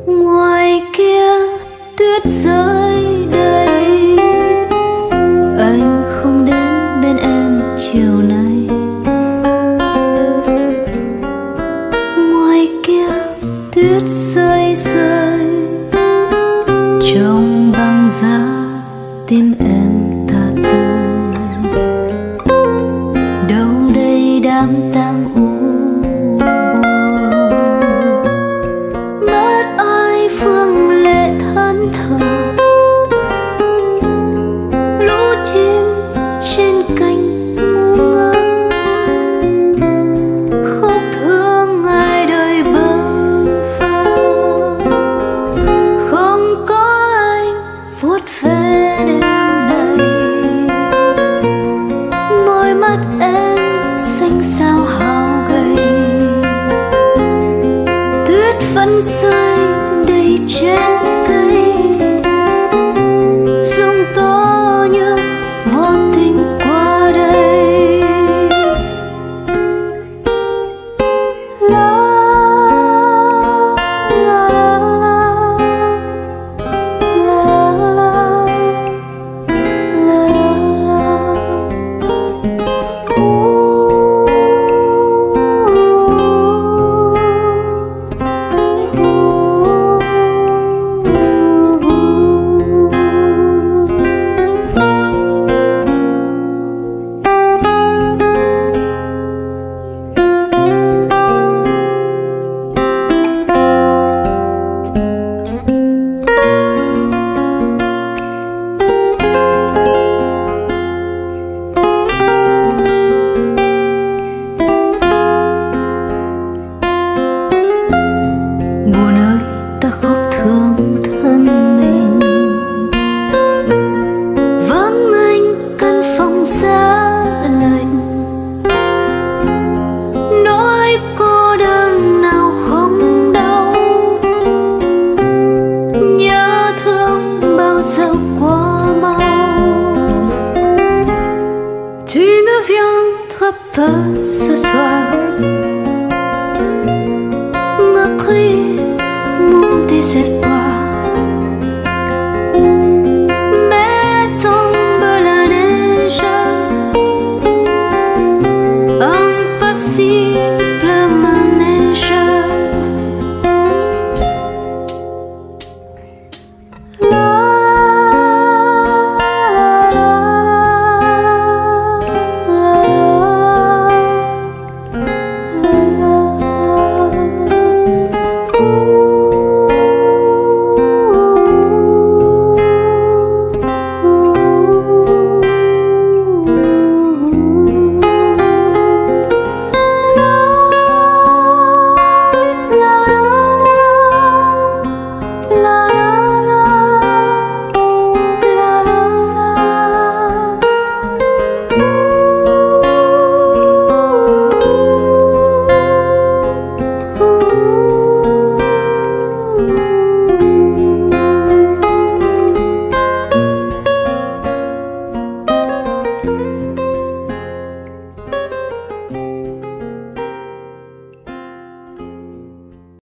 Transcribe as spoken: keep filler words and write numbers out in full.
Ngoài kia tuyết rơi đầy, anh không đến bên em chiều nay. Ngoài kia tuyết rơi rơi, trong băng giá tim em ta tơi. Đâu đây đám tang u phương lệ thẫn thờ, lũ chim trên cành ngu ngơ khóc thương ngày đời bơ vơ. Không có anh vuốt ve đêm nay, môi mắt em xanh xao hao gầy. Tuyết vẫn rơi đầy trên cây, giông tố như vô tình qua đây. La la la la la la la la. Buồn ơi, ta khóc thương thân mình, vắng anh căn phòng giá lạnh. Nỗi cô đơn nào không đau, nhớ thương bao giờ qua mau. Tu ne viendras pas ce soir me crier mon désespoir.